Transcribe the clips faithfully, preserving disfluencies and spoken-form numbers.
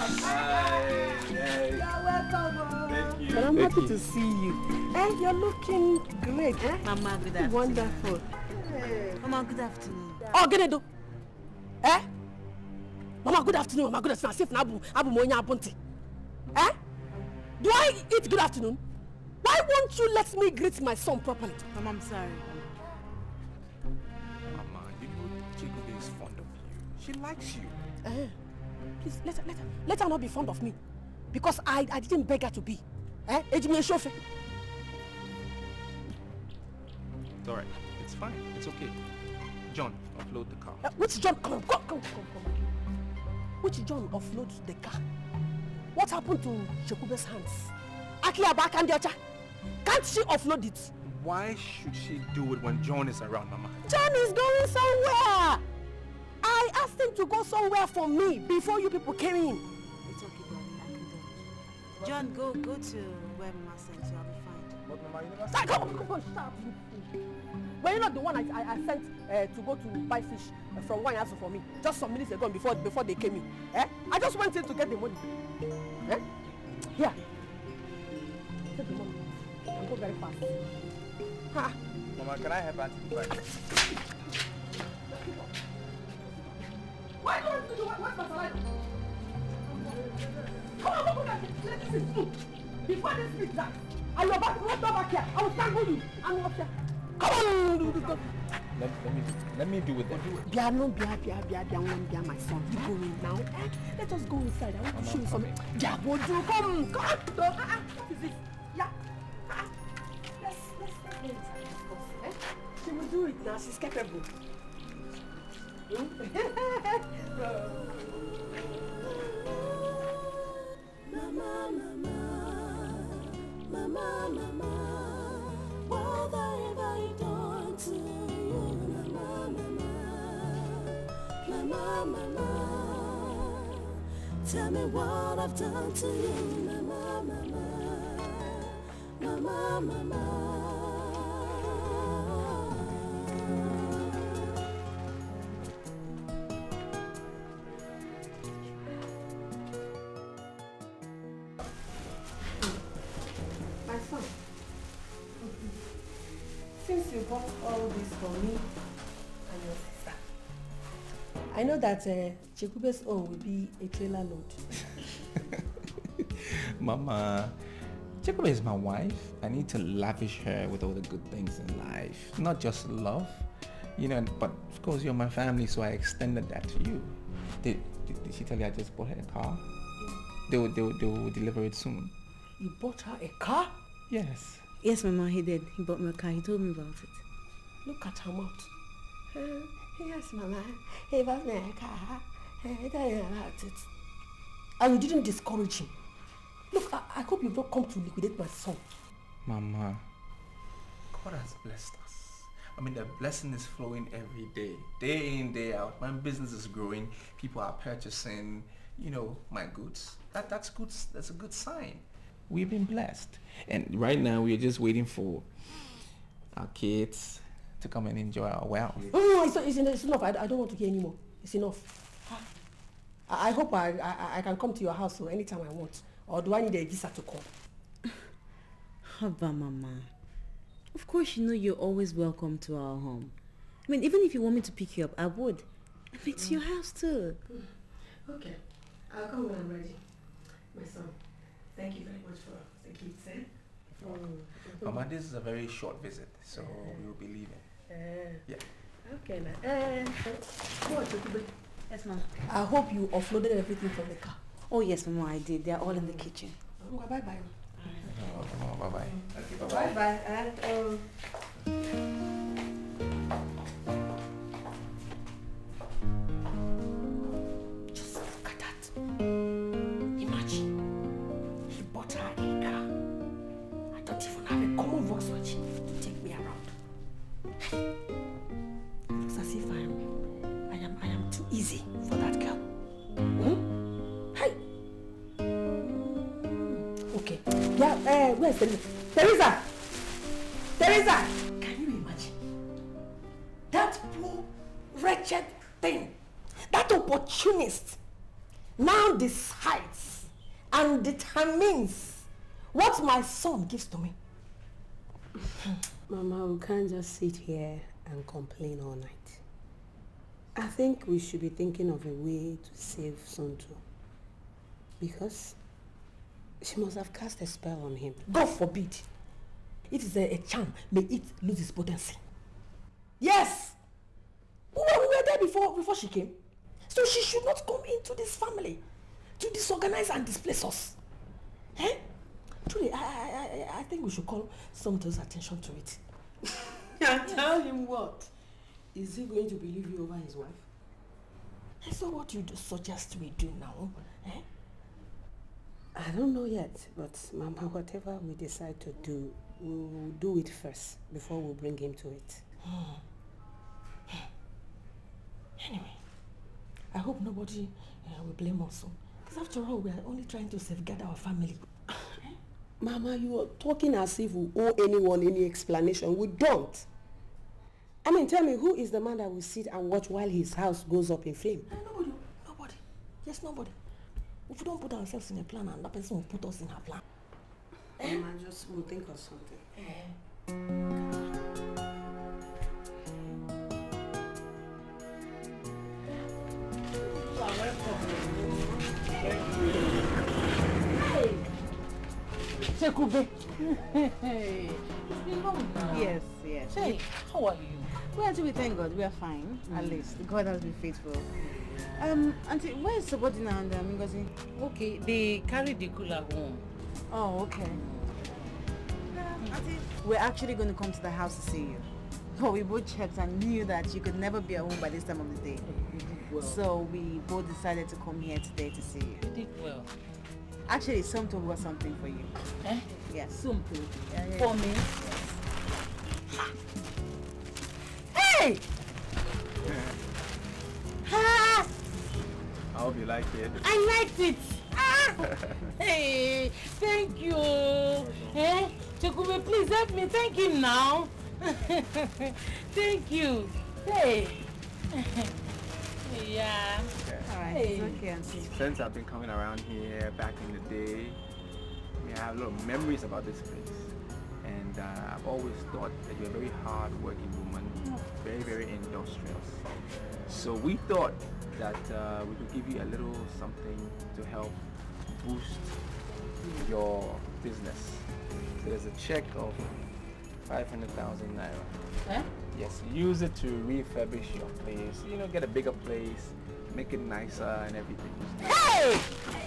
Hey, you're welcome. Thank you. But I'm Thank happy you. to see you. And you're looking great, eh? Mama, good afternoon. Wonderful. Hey. Mama, good afternoon. Oh, Genedo. Eh? Mama, good afternoon. Mama, good afternoon. Safe na abu abu monya abunti. Eh? Do I eat good afternoon? Why won't you let me greet my son properly? Mama, I'm sorry. Mama, you know Chikube is fond of you. She likes you. Eh? Please, let her, let her, let her not be fond of me. Because I, I didn't beg her to be. Eh? Ejimi chauffeur. It's alright. It's fine. It's okay. John, offload the car. Uh, which John? Come on, come, come, come, come. Which John offloads the car? What happened to Chikube's hands? Aki Abak and Diocha. Can't she offload it? Why should she do it when John is around, Mama? John is going somewhere. I asked him to go somewhere for me before you people came in. It's okay, darling. I can do it. John, go go to where Mama sent you. I'll be fine. But Mama, you never Stop, come on, come on, stop. Were you not the one I, I, I sent uh, to go to buy fish uh, from one house for me just some minutes ago before before they came in? Eh? I just went in to get the money. Eh? Here. Take the money and go very fast. Ha. Mama, can I help Auntie to find? Why don't you do what? What's my salary? Come on, come on, let me see. Before they speak that, I will back, right back here. I will strangle you. I'm not here. Come on, do, do, do. Let, let me let me do with it. Bia no bia bia bia bia one bia my son. You go in now. Eh? Let us go inside. I want Mama, to show you something. coming. Bia go do come come. Uh, uh, what is it? Yeah. Uh, let's let's go inside. Eh? She will do it now. She's capable. Hmm? Mama, mama, mama, mama, what have I done to you, mama, mama, mama, mama, tell me what I've done to you, mama, mama, mama, mama. Since you bought all this for me and your sister, I know that uh, Chikube's own will be a trailer load. Mama, Chikube is my wife. I need to lavish her with all the good things in life, not just love, you know. But of course, you're my family, so I extended that to you. Did, did, did she tell you I just bought her a car? They will, they will, they will deliver it soon. You bought her a car? Yes. Yes, Mama, he did. He bought me a car. He told me about it. Look at her mouth. Uh, yes, Mama. He bought me a car. I tell you about it. And you didn't discourage him. Look, I, I hope you've not come to liquidate my son. Mama, God has blessed us. I mean, the blessing is flowing every day. Day in, day out. My business is growing. People are purchasing, you know, my goods. That, that's good. That's a good sign. We've been blessed. And right now, we're just waiting for our kids to come and enjoy our wealth. No, no, no, it's, it's, it's enough. I, I don't want to hear anymore. It's enough. I, I hope I, I, I can come to your house so anytime I want. Or do I need a visa to come? Haba, Mama. Of course, you know you're always welcome to our home. I mean, even if you want me to pick you up, I would. I mean, it's your house too. Okay. I'll come when I'm ready. My son, thank you very much for the gifts, eh? Mm. Mama, this is a very short visit, so we will be leaving. Uh, Yeah. okay, now. Uh, what, Chukube? Yes, Mom. I hope you offloaded everything from the car. Oh, yes, Mama, I did. They're all in the kitchen. Oh, bye-bye. Oh, bye-bye. Okay, Bye-bye. Bye-bye. Uh, um, just look at that. Imagine. He bought her a car. I don't even have a common Volkswagen to take me around. It looks as if I am, I am, I am too easy for that girl. Hmm? Hey. Okay. Yeah. Uh, where's Teresa? Teresa. Teresa. Can you imagine that poor wretched thing, that opportunist, now decides and determines what my son gives to me. Mama, we can't just sit here and complain all night. I think we should be thinking of a way to save Sonto. Because she must have cast a spell on him. God forbid. It is a, a charm. May it lose its potency. Yes! We were, we were there before, before she came. So she should not come into this family to disorganize and displace us. Eh? Truly, I, I, I, I think we should call Sonto's attention to it. And tell him what? Is he going to believe you over his wife? And so what you do suggest we do now? Eh? I don't know yet, but Mama, whatever we decide to do, we will do it first before we bring him to it. Hmm. Anyway, I hope nobody uh, will blame us. Because after all, we are only trying to safeguard our family. Mama, you are talking as if we owe anyone any explanation. We don't. I mean, tell me, who is the man that will sit and watch while his house goes up in flame? Uh, nobody. Nobody. Yes, nobody. If we don't put ourselves in a plan, and that person will put us in her plan. Mama, just will think of something. Eh. Chekube. Hey. It's been long now. Yes, yes. Hey, how are you? Well, Auntie, we thank God. We are fine. Mm. At least. God has been faithful. Um, Auntie, where is Sobodina and um, Ngozi? Okay, they carried the cooler home. Oh, okay. Um, Auntie, we're actually going to come to the house to see you. Oh, we both checked and knew that you could never be at home by this time of the day. You did well. So we both decided to come here today to see you. You did well. Actually, Somto got something for you. Eh? Yes. Something? Yeah, yeah. For me? Hey! Ha! I hope you like it. I liked it. Ah! Hey, thank you. Eh? Chekube, please help me. Thank him now. Thank you. Hey. Yeah. Okay. Alright, Hey. it's okay, Auntie. Since I've been coming around here back in the day, I mean, I have a lot of memories about this place. And uh, I've always thought that you're a very hard-working woman, very, very industrious. So we thought that uh, we could give you a little something to help boost your business. So there's a check of five hundred thousand naira. Eh? Yes, use it to refurbish your place, you know, get a bigger place, make it nicer and everything. Hey!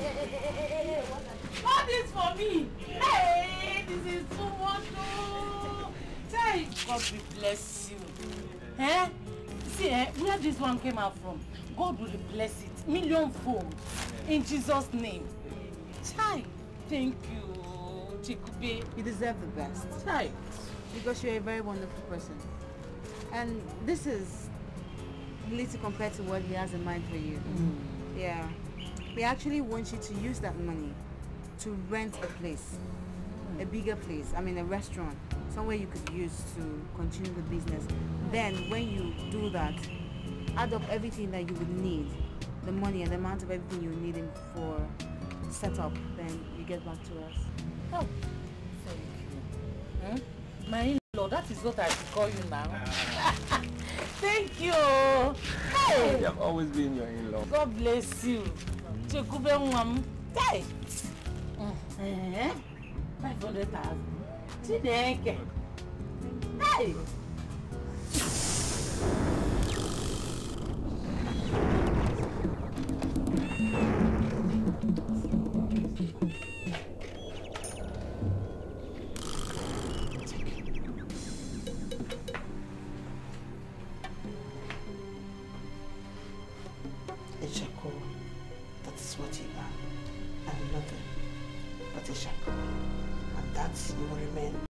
All this for me. Hey, this is too much. Oh. Say, God will bless you. Eh? See, eh, where this one came out from, God will bless it. Million fold. In Jesus' name. Chai, thank you, Chekube. You deserve the best. Chai. Because you're a very wonderful person. And this is little compared to what he has in mind for you. Mm. Yeah. We actually want you to use that money to rent a place. A bigger place. I mean a restaurant. Somewhere you could use to continue the business. Then when you do that, add up everything that you would need. The money and the amount of everything you need for setup. Then you get back to us. Oh, thank you. Hmm? My in-law, that is what I should call you now. Thank you. Hey! You have always been your in-law. God bless you. Chekube Mwam. Hey! Eh? five hundred thousand. Chideke. Hey! Echako, that is what you are. I'm nothing but a shackle. And that you will remain